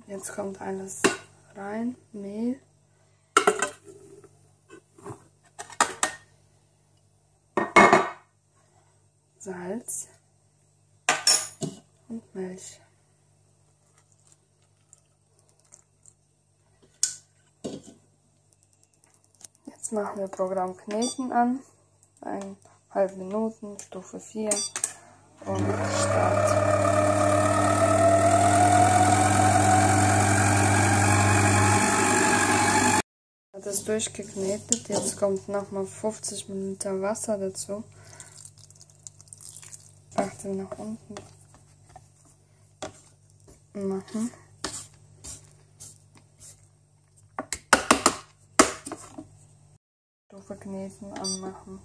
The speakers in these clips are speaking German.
Jetzt kommt alles rein. Mehl. Salz. Und Milch. Jetzt machen wir Programm Kneten an. 1,5 Minuten, Stufe 4 und Start. Das ist durchgeknetet. Jetzt kommt nochmal 50 ml Wasser dazu. Achte nach unten machen. Stufe kneten anmachen.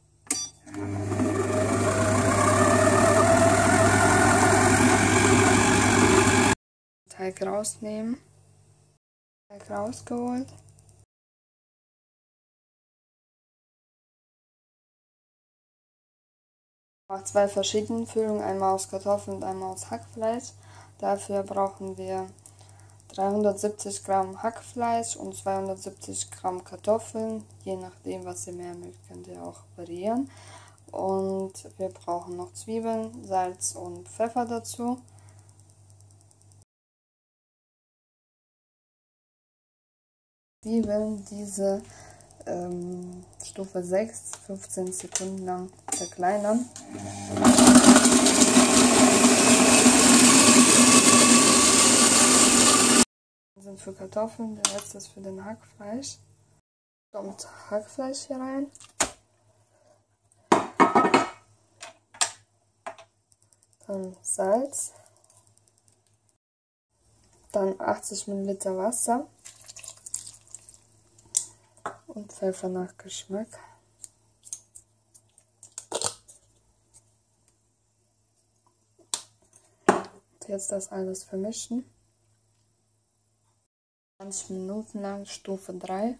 Teig rausnehmen. Teig rausgeholt. Auch 2 verschiedene Füllungen, einmal aus Kartoffeln und einmal aus Hackfleisch. Dafür brauchen wir 370 Gramm Hackfleisch und 270 Gramm Kartoffeln. Je nachdem, was ihr mehr mögt, könnt ihr auch variieren. Und wir brauchen noch Zwiebeln, Salz und Pfeffer dazu. Zwiebeln, diese Stufe 6, 15 Sekunden lang zerkleinern. Sind für Kartoffeln, der Rest ist für den Hackfleisch. Kommt Hackfleisch hier rein. Dann Salz. Dann 80 ml Wasser. Und Pfeffer nach Geschmack. Und jetzt das alles vermischen. 20 Minuten lang, Stufe 3.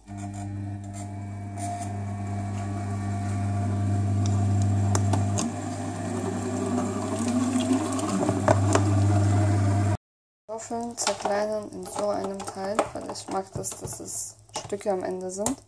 Kartoffeln zerkleinern in so einem Teil, weil ich mag das, dass es Stücke am Ende sind.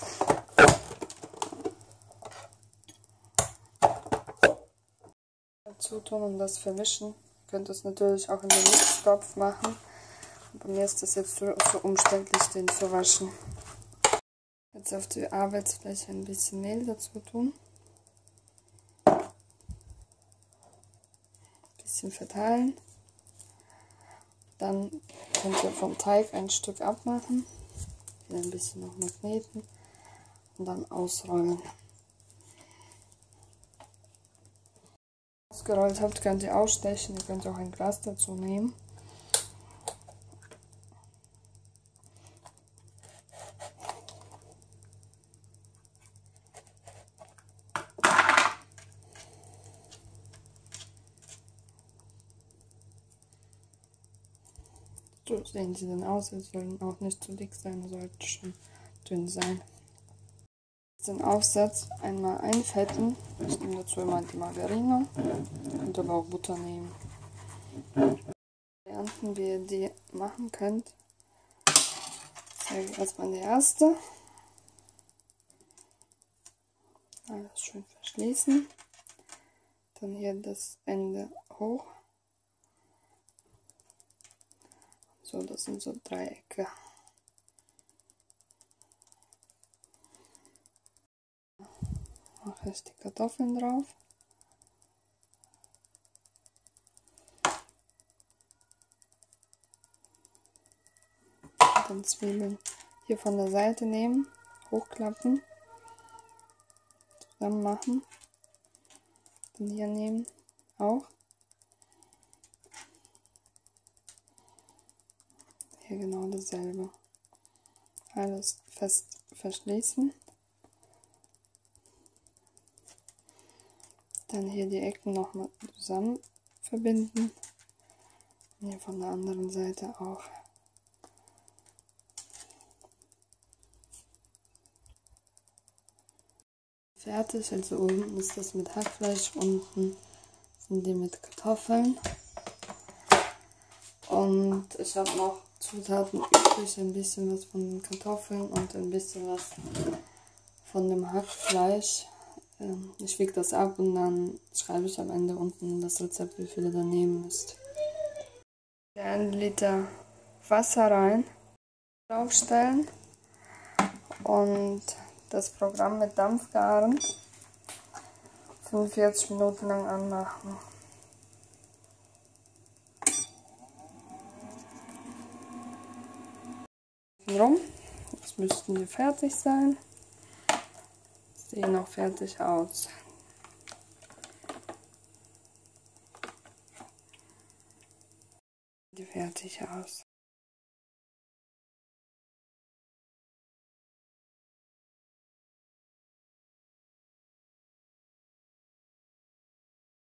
Dazu tun und das vermischen. Ihr könnt das natürlich auch in den Mixtopf machen. Bei mir ist das jetzt so umständlich, den zu waschen. Jetzt auf die Arbeitsfläche ein bisschen Mehl dazu tun. Ein bisschen verteilen. Dann könnt ihr vom Teig ein Stück abmachen. Wieder ein bisschen nochmal kneten. Und dann ausrollen. Ausgerollt habt, könnt ihr ausstechen. Ihr könnt auch ein Glas dazu nehmen. So sehen sie dann aus. Sie sollen auch nicht zu dick sein, sollten schon dünn sein. Den Aufsatz einmal einfetten. Ich nehme dazu immer die Margarine. Könnt aber auch Butter nehmen. Varianten, wie ihr die machen könnt. Ich zeige erstmal die erste. Alles schön verschließen. Dann hier das Ende hoch. So, das sind so Dreiecke. Mache ich die Kartoffeln drauf. Dann Zwiebeln hier von der Seite nehmen, hochklappen, zusammen machen. Dann hier nehmen, auch. Hier genau dasselbe. Alles fest verschließen. Dann hier die Ecken nochmal zusammen verbinden. Und hier von der anderen Seite auch. Fertig, also oben ist das mit Hackfleisch, unten sind die mit Kartoffeln. Und ich habe noch Zutaten übrig, ein bisschen was von den Kartoffeln und ein bisschen was von dem Hackfleisch. Ich wiege das ab und dann schreibe ich am Ende unten das Rezept, wie viel ihr da nehmen müsst. 1 Liter Wasser rein, draufstellen und das Programm mit Dampf garen 45 Minuten lang anmachen. Rum. Jetzt müssten die fertig sein. Sehen auch fertig aus. Die fertig aus.